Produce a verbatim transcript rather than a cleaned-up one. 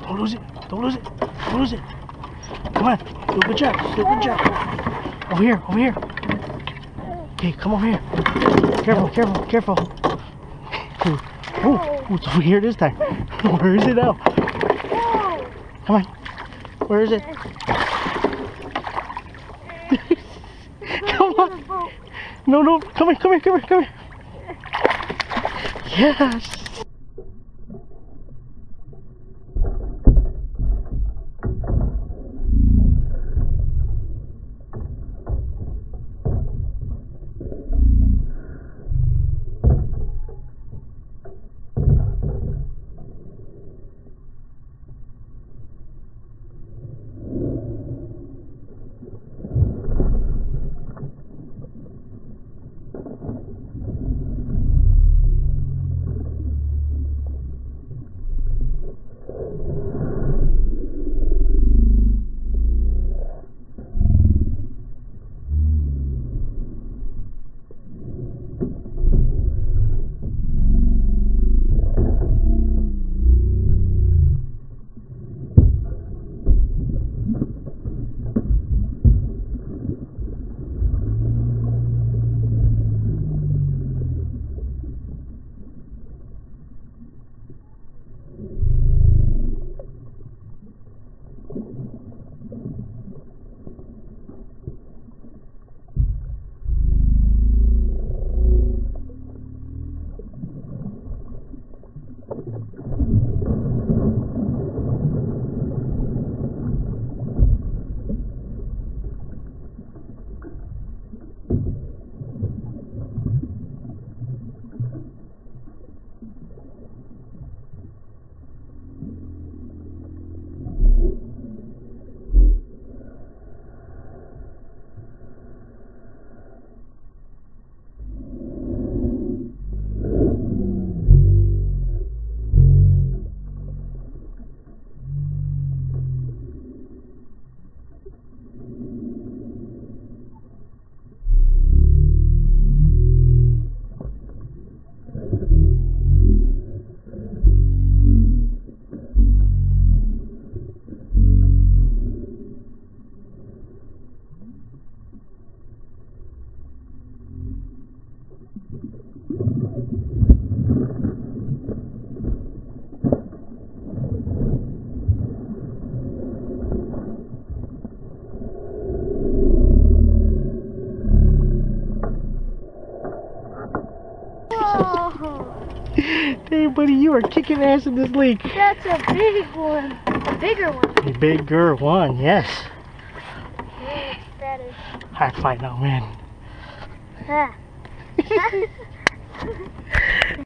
Don't lose it. Don't lose it. Don't lose it. Come on. Do a good job. Do a good job. Over here. Over here. Okay, come over here. Careful, careful, careful. Ooh, ooh, ooh, it's over here this time. Where is it now? Come on. Where is it? Come on. No, no. Come here, come here, come here, come here. Yes. Hey, buddy, you are kicking ass in this lake. That's a big one. A bigger one. A bigger one, yes. Yes, that is. High five now, man. Ah.